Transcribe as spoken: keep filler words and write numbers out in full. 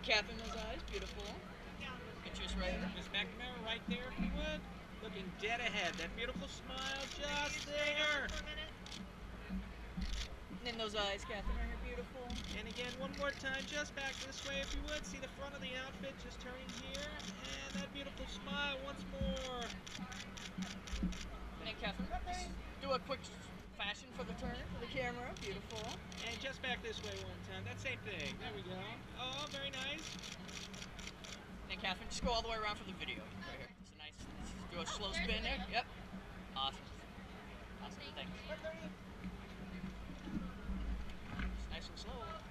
Catherine, those eyes, beautiful. Get yours right. Miss McNamara, right there, if you would. Looking dead ahead. That beautiful smile just there. And then those eyes, Catherine, right here, beautiful. And again, one more time, just back this way, if you would. See the front of the outfit, just turning here. And that beautiful smile once more. And then Catherine, just do a quick fashion for the turn, for the camera, beautiful. And just back this way one time. That same thing. There we go. Oh, very nice. And then Catherine, just go all the way around for the video. Right here. It's a nice, just do a slow spin there. Yep. Awesome. Awesome, thanks. It's nice and slow.